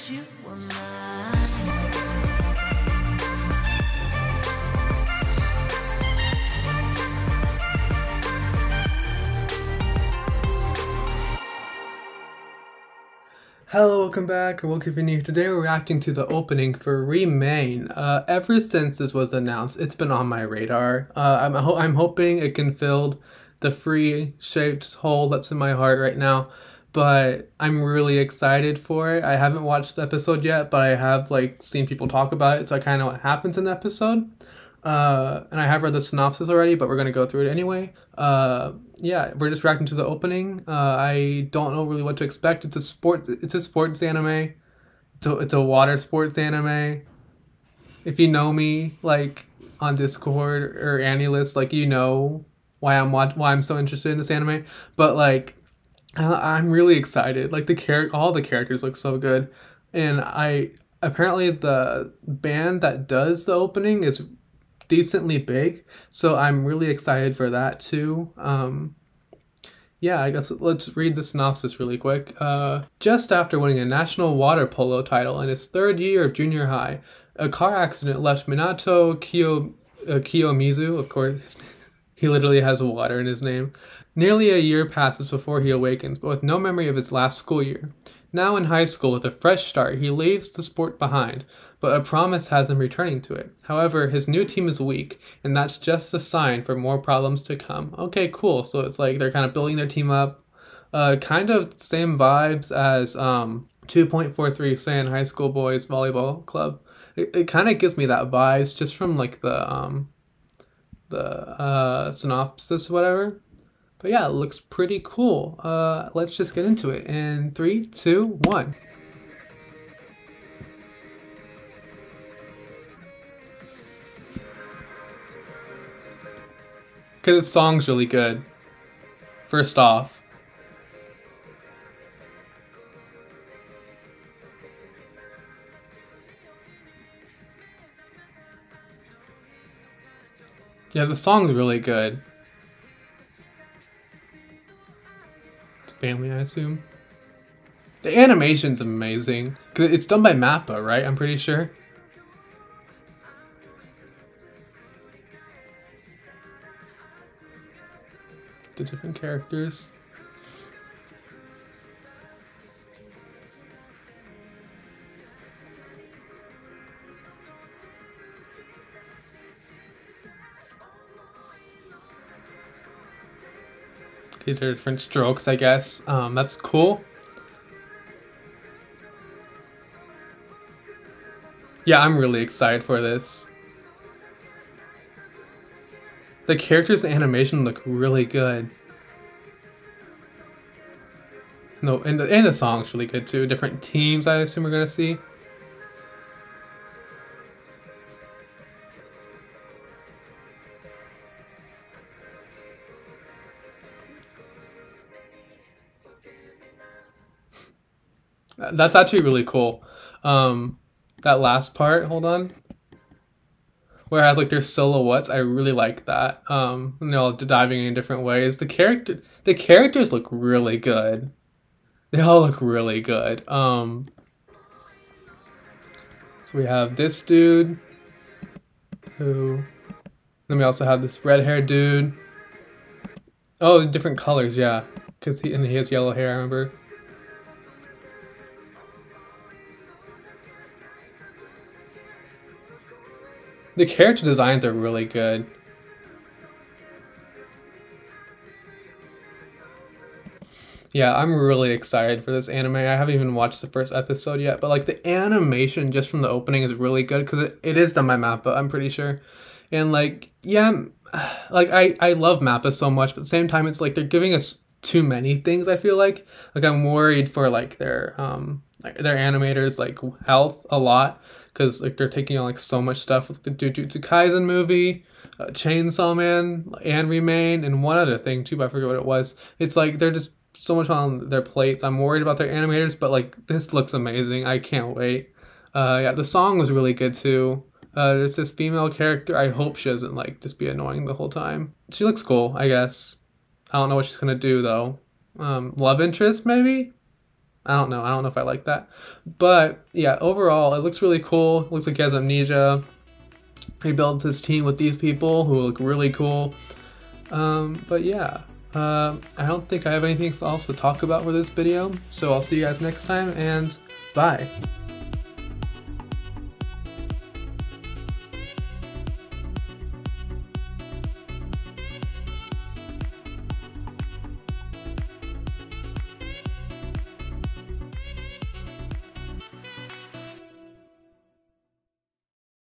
you were mine. Hello, welcome back, or welcome if you're new. Today we're reacting to the opening for Remain. Ever since this was announced, it's been on my radar. I'm hoping it can fill the free shaped hole that's in my heart right now, but I'm really excited for it. I haven't watched the episode yet, but I have seen people talk about it, so I kind of know what happens in the episode. And I have read the synopsis already, but we're gonna go through it anyway. Yeah, we're just reacting to the opening. I don't know really what to expect. It's a sports anime. It's a water sports anime. If you know me, on Discord or AniList, you know why I'm so interested in this anime. But I'm really excited. All the characters look so good, and apparently the band that does the opening is decently big, so I'm really excited for that too. Yeah, I guess let's read the synopsis really quick. Just after winning a national water polo title in his third year of junior high, a car accident left Minato Kiyomizu, of course, he literally has water in his name. Nearly a year passes before he awakens, but with no memory of his last school year. Now in high school with a fresh start, he leaves the sport behind, but a promise has him returning to it. However, his new team is weak, and that's just a sign for more problems to come. Okay, cool. So it's they're kind of building their team up. Kind of same vibes as 2.43 Saiyan High School Boys Volleyball Club. It kind of gives me that vibes just from the synopsis, whatever. But yeah, it looks pretty cool. Let's just get into it in 3, 2, 1. Okay, this song's really good. First off. Yeah, the song's really good. It's family, I assume. The animation's amazing. 'Cause it's done by Mappa, right? I'm pretty sure. The different characters. These are different strokes, I guess. That's cool. Yeah, I'm really excited for this. The characters and animation look really good. No, and the song's really good too. Different teams, I assume we're gonna see. That's actually really cool. That last part, hold on. Where it has their silhouettes, I really like that. Diving in different ways. The characters look really good. They all look really good. So we have this dude who, then we also have this red-haired dude. Oh, different colors, yeah. Because he has yellow hair, I remember. The character designs are really good. Yeah, I'm really excited for this anime. I haven't even watched the first episode yet, but the animation just from the opening is really good because it is done by Mappa, I'm pretty sure. And yeah, I love Mappa so much, but at the same time it's they're giving us too many things, I feel like. I'm worried for their animators health a lot because they're taking on so much stuff with the Jujutsu Kaisen movie, Chainsaw Man, and Remain, and one other thing too, but I forget what it was. It's they're just so much on their plates. I'm worried about their animators, but this looks amazing. I can't wait. Yeah, the song was really good too. There's this female character. I hope she doesn't just be annoying the whole time. She looks cool, I guess. I don't know what she's gonna do though. Love interest maybe? I don't know if I like that. But yeah, overall, it looks really cool. It looks like he has amnesia. He builds his team with these people who look really cool. But yeah, I don't think I have anything else to talk about for this video. So I'll see you guys next time, and bye.